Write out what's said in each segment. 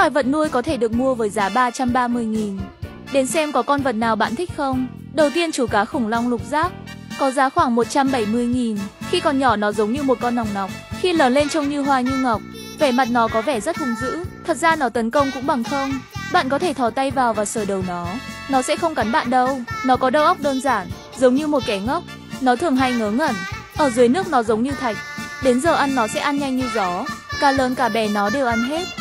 loài vật nuôi có thể được mua với giá 330.000. Đến xem có con vật nào bạn thích không? Đầu tiên chú cá khủng long lục giác, có giá khoảng 170.000. Khi còn nhỏ nó giống như một con nòng nọc, khi lớn lên trông như hoa như ngọc. Vẻ mặt nó có vẻ rất hung dữ, thật ra nó tấn công cũng bằng không. Bạn có thể thò tay vào và sờ đầu nó sẽ không cắn bạn đâu. Nó có đầu óc đơn giản, giống như một kẻ ngốc. Nó thường hay ngớ ngẩn, ở dưới nước nó giống như thạch. Đến giờ ăn nó sẽ ăn nhanh như gió, cá lớn cá bé nó đều ăn hết.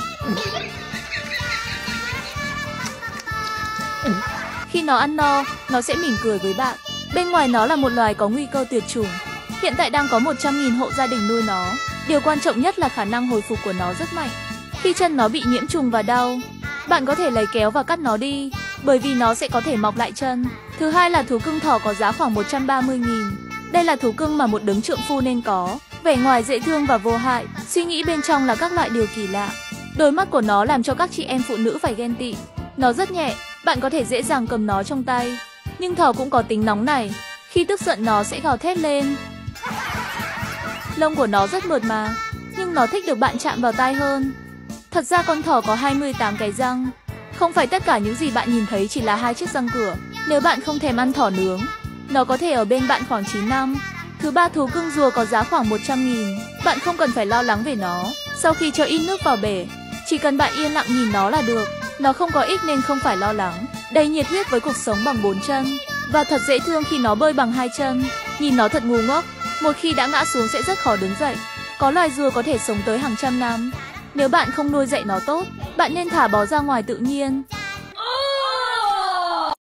Khi nó ăn no, nó sẽ mỉm cười với bạn. Bên ngoài nó là một loài có nguy cơ tuyệt chủng. Hiện tại đang có 100.000 hộ gia đình nuôi nó. Điều quan trọng nhất là khả năng hồi phục của nó rất mạnh. Khi chân nó bị nhiễm trùng và đau, bạn có thể lấy kéo và cắt nó đi, bởi vì nó sẽ có thể mọc lại chân. Thứ hai là thú cưng thỏ có giá khoảng 130.000. Đây là thú cưng mà một đấng trượng phu nên có. Vẻ ngoài dễ thương và vô hại, suy nghĩ bên trong là các loại điều kỳ lạ. Đôi mắt của nó làm cho các chị em phụ nữ phải ghen tị. Nó rất nhẹ, bạn có thể dễ dàng cầm nó trong tay. Nhưng thỏ cũng có tính nóng nảy, khi tức giận nó sẽ gào thét lên. Lông của nó rất mượt mà, nhưng nó thích được bạn chạm vào tai hơn. Thật ra con thỏ có 28 cái răng. Không phải tất cả những gì bạn nhìn thấy chỉ là 2 chiếc răng cửa. Nếu bạn không thèm ăn thỏ nướng, nó có thể ở bên bạn khoảng 9 năm. Thứ ba, thú cưng rùa có giá khoảng 100.000. Bạn không cần phải lo lắng về nó. Sau khi cho ít nước vào bể, chỉ cần bạn yên lặng nhìn nó là được. Nó không có ích nên không phải lo lắng. Đầy nhiệt huyết với cuộc sống bằng 4 chân. Và thật dễ thương khi nó bơi bằng 2 chân. Nhìn nó thật ngu ngốc. Một khi đã ngã xuống sẽ rất khó đứng dậy. Có loài rùa có thể sống tới hàng trăm năm. Nếu bạn không nuôi dạy nó tốt, bạn nên thả bó ra ngoài tự nhiên.